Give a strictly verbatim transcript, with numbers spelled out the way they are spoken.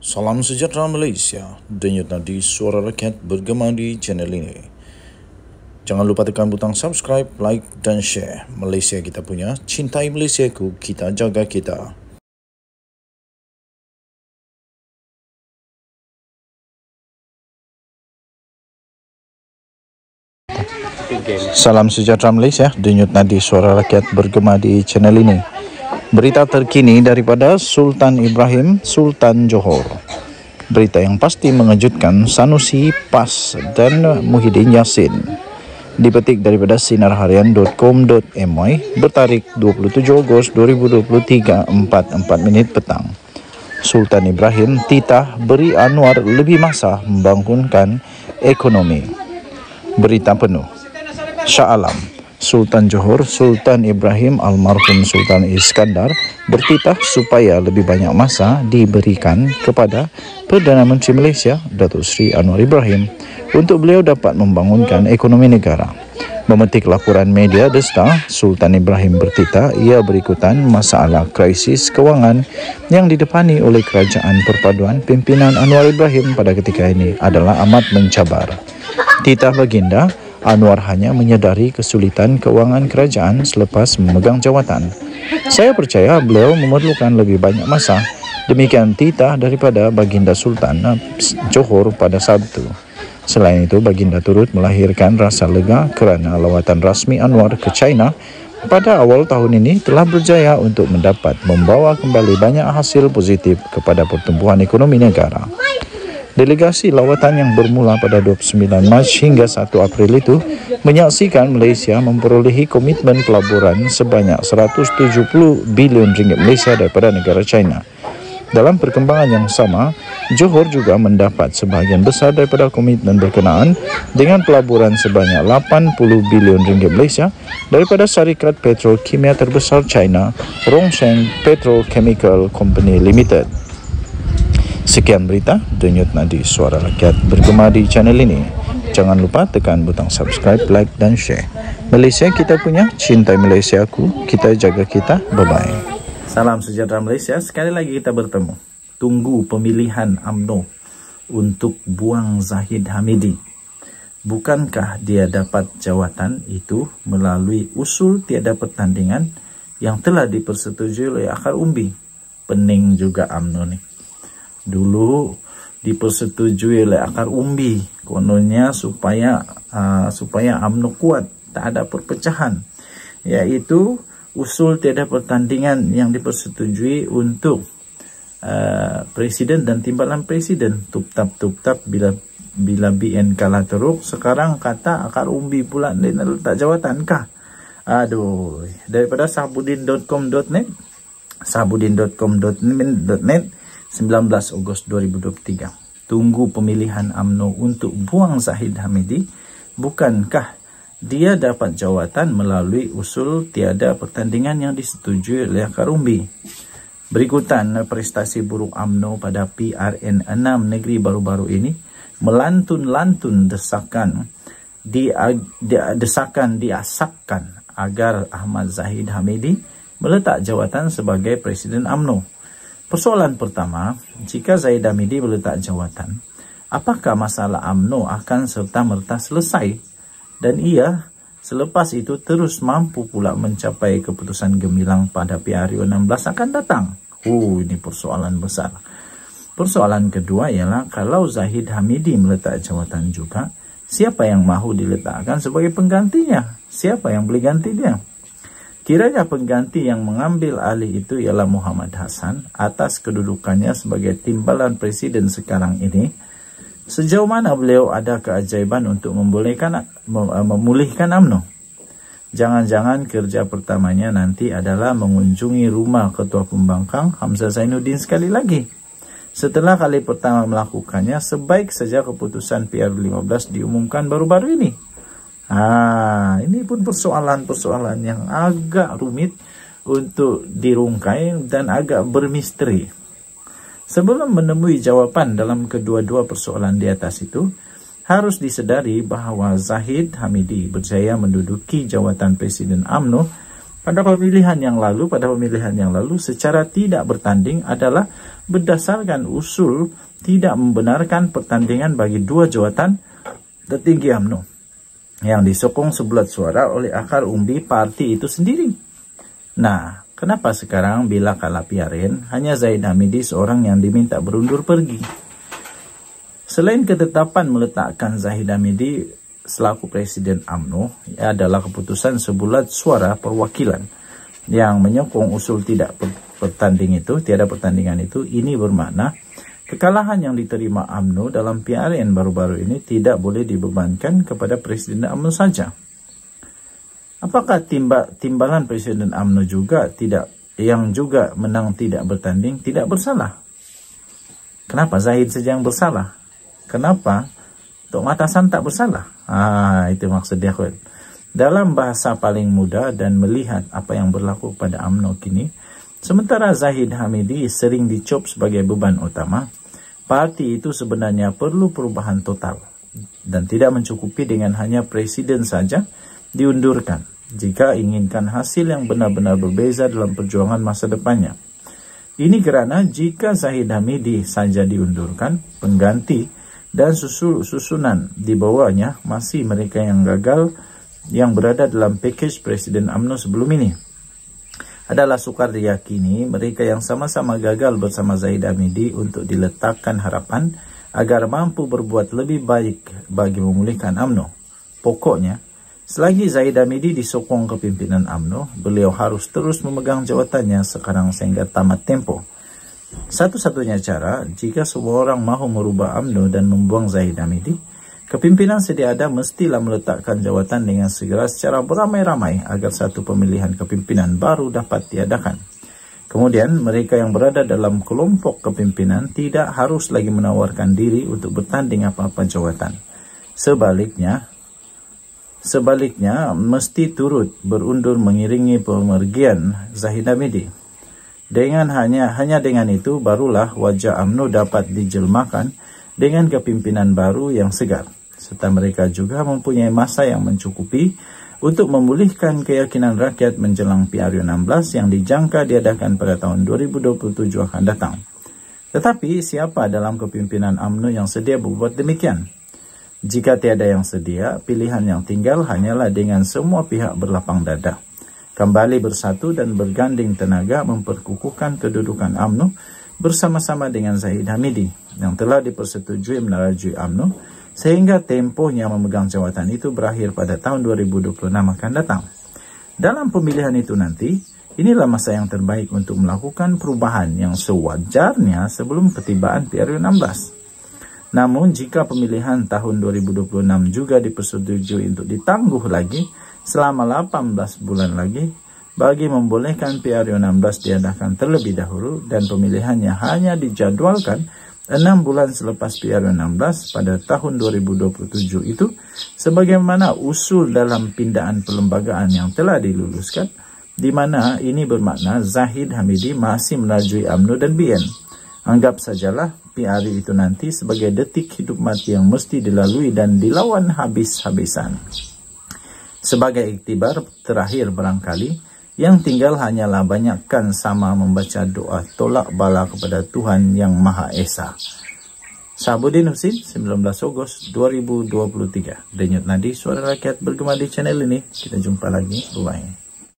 Salam sejahtera Malaysia, denyut nadi suara rakyat bergema di channel ini. Jangan lupa tekan butang subscribe, like dan share. Malaysia kita punya, cintai Malaysiaku, kita jaga kita. Salam sejahtera Malaysia, denyut nadi suara rakyat bergema di channel ini. Berita terkini daripada Sultan Ibrahim, Sultan Johor. Berita yang pasti mengejutkan Sanusi Pas dan Muhyiddin Yassin. Dipetik daripada sinarharian dot com dot my bertarikh dua puluh tujuh Ogos dua ribu dua puluh tiga, empat empat minit petang. Sultan Ibrahim titah beri Anwar lebih masa membangunkan ekonomi. Berita penuh. Shah Alam, Sultan Johor, Sultan Ibrahim almarhum Sultan Iskandar bertitah supaya lebih banyak masa diberikan kepada Perdana Menteri Malaysia, Datuk Seri Anwar Ibrahim, untuk beliau dapat membangunkan ekonomi negara. Memetik laporan media The Star, Sultan Ibrahim bertitah ia berikutan masalah krisis kewangan yang didepani oleh kerajaan perpaduan pimpinan Anwar Ibrahim pada ketika ini adalah amat mencabar. Titah baginda, Anwar hanya menyedari kesulitan kewangan kerajaan selepas memegang jawatan. Saya percaya beliau memerlukan lebih banyak masa. Demikian titah daripada Baginda Sultan Johor pada Sabtu. Selain itu, Baginda turut melahirkan rasa lega kerana lawatan rasmi Anwar ke China pada awal tahun ini telah berjaya untuk mendapat membawa kembali banyak hasil positif kepada pertumbuhan ekonomi negara. Delegasi lawatan yang bermula pada dua puluh sembilan Mac hingga satu April itu menyaksikan Malaysia memperolehi komitmen pelaburan sebanyak seratus tujuh puluh bilion ringgit Malaysia daripada negara China. Dalam perkembangan yang sama, Johor juga mendapat sebahagian besar daripada komitmen berkenaan dengan pelaburan sebanyak lapan puluh bilion ringgit Malaysia daripada syarikat petrokimia terbesar China, Rongsheng Petrochemical Company Limited. Sekian berita denyut nadi suara rakyat bergema di channel ini. Jangan lupa tekan butang subscribe, like dan share. Malaysia kita punya, cintai Malaysiaku, kita jaga kita. Bye-bye. Salam sejahtera Malaysia, sekali lagi kita bertemu. Tunggu pemilihan U M N O untuk buang Zahid Hamidi. Bukankah dia dapat jawatan itu melalui usul tiada pertandingan yang telah dipersetujui oleh akar umbi? Pening juga U M N O ni. Dulu dipersetujui oleh akar umbi, kononnya supaya uh, supaya U M N O kuat, tak ada perpecahan, yaitu usul tiada pertandingan yang dipersetujui untuk uh, presiden dan timbalan presiden. Tup-tap tup-tap bila bila B N kalah teruk, sekarang kata akar umbi pula dia nak letak jawatan kah? Aduh, daripada sahbudin dot com dot net sahbudin dot com dot net sembilan belas Ogos dua ribu dua puluh tiga. Tunggu pemilihan U M N O untuk buang Zahid Hamidi. Bukankah dia dapat jawatan melalui usul tiada pertandingan yang disetujui oleh akar umbi? Berikutan prestasi buruk U M N O pada P R N enam negeri baru-baru ini melantun-lantun desakan di, di desakan diasapkan agar Ahmad Zahid Hamidi meletak jawatan sebagai Presiden U M N O. Persoalan pertama, jika Zahid Hamidi meletak jawatan, apakah masalah U M N O akan serta-merta selesai? Dan ia selepas itu terus mampu pula mencapai keputusan gemilang pada P R U enam belas akan datang? Oh, ini persoalan besar. Persoalan kedua ialah kalau Zahid Hamidi meletak jawatan juga, siapa yang mahu diletakkan sebagai penggantinya? Siapa yang boleh ganti dia? Kiranya pengganti yang mengambil alih itu ialah Muhammad Hassan atas kedudukannya sebagai timbalan presiden sekarang ini. Sejauh mana beliau ada keajaiban untuk membolehkan memulihkan U M N O? Jangan-jangan kerja pertamanya nanti adalah mengunjungi rumah Ketua Pembangkang Hamzah Zainuddin sekali lagi. Setelah kali pertama melakukannya, sebaik saja keputusan P R lima belas diumumkan baru-baru ini. Ah, ini pun persoalan-persoalan yang agak rumit untuk dirungkai dan agak bermisteri. Sebelum menemui jawapan dalam kedua-dua persoalan di atas itu, harus disedari bahawa Zahid Hamidi berjaya menduduki jawatan Presiden U M N O Pada pemilihan yang lalu, pada pemilihan yang lalu secara tidak bertanding adalah berdasarkan usul tidak membenarkan pertandingan bagi dua jawatan tertinggi U M N O yang disokong sebulat suara oleh akar umbi parti itu sendiri. Nah, kenapa sekarang bila kalah P R N hanya Zahid Hamidi seorang yang diminta berundur pergi? Selain ketetapan meletakkan Zahid Hamidi selaku Presiden U M N O adalah keputusan sebulat suara perwakilan yang menyokong usul tidak pertanding itu, tiada pertandingan itu, ini bermakna kekalahan yang diterima U M N O dalam P R N baru-baru ini tidak boleh dibebankan kepada Presiden U M N O saja. Apakah timba, timbalan Presiden U M N O juga tidak, yang juga menang tidak bertanding, tidak bersalah? Kenapa Zahid saja yang bersalah? Kenapa Tok Matasan tak bersalah? Ah, itu maksud dia. Dalam bahasa paling mudah dan melihat apa yang berlaku pada U M N O kini, sementara Zahid Hamidi sering dicop sebagai beban utama, parti itu sebenarnya perlu perubahan total dan tidak mencukupi dengan hanya presiden saja diundurkan jika inginkan hasil yang benar-benar berbeza dalam perjuangan masa depannya. Ini kerana jika Zahid Hamidi saja diundurkan, pengganti dan susul susunan di bawahnya masih mereka yang gagal yang berada dalam package Presiden U M N O sebelum ini. Adalah sukar diyakini mereka yang sama-sama gagal bersama Zahid Hamidi untuk diletakkan harapan agar mampu berbuat lebih baik bagi memulihkan U M N O. Pokoknya, selagi Zahid Hamidi disokong kepimpinan U M N O, beliau harus terus memegang jawatannya sekarang sehingga tamat tempo. Satu-satunya cara, jika semua orang mahu merubah U M N O dan membuang Zahid Hamidi, kepimpinan sedia ada mestilah meletakkan jawatan dengan segera secara beramai-ramai agar satu pemilihan kepimpinan baru dapat diadakan. Kemudian, mereka yang berada dalam kelompok kepimpinan tidak harus lagi menawarkan diri untuk bertanding apa-apa jawatan. Sebaliknya, sebaliknya mesti turut berundur mengiringi pemergian Zahid Hamidi. Dengan hanya hanya dengan itu barulah wajah U M N O dapat dijelmakan dengan kepimpinan baru yang segar, serta mereka juga mempunyai masa yang mencukupi untuk memulihkan keyakinan rakyat menjelang P R U enam belas yang dijangka diadakan pada tahun dua ribu dua puluh tujuh akan datang. Tetapi siapa dalam kepimpinan U M N O yang sedia berbuat demikian? Jika tiada yang sedia, pilihan yang tinggal hanyalah dengan semua pihak berlapang dada, kembali bersatu dan berganding tenaga memperkukuhkan kedudukan U M N O bersama-sama dengan Zahid Hamidi yang telah dipersetujui menerajui U M N O sehingga tempohnya memegang jawatan itu berakhir pada tahun dua ribu dua puluh enam akan datang. Dalam pemilihan itu nanti, inilah masa yang terbaik untuk melakukan perubahan yang sewajarnya sebelum ketibaan P R U enam belas. Namun jika pemilihan tahun dua ribu dua puluh enam juga dipersetujui untuk ditangguh lagi selama delapan belas bulan lagi, bagi membolehkan P R U enam belas diadakan terlebih dahulu dan pemilihannya hanya dijadwalkan enam bulan selepas P R U enam belas pada tahun dua ribu dua puluh tujuh itu, sebagaimana usul dalam pindahan perlembagaan yang telah diluluskan, di mana ini bermakna Zahid Hamidi masih menerajui U M N O dan B N. Anggap sajalah P R U itu nanti sebagai detik hidup mati yang mesti dilalui dan dilawan habis-habisan. Sebagai iktibar terakhir barangkali, yang tinggal hanyalah banyakkan sama membaca doa tolak bala kepada Tuhan Yang Maha Esa. Sahabudin Husin, sembilan belas Ogos dua ribu dua puluh tiga. Denyut Nadi, Suara Rakyat bergema di channel ini. Kita jumpa lagi. Bye.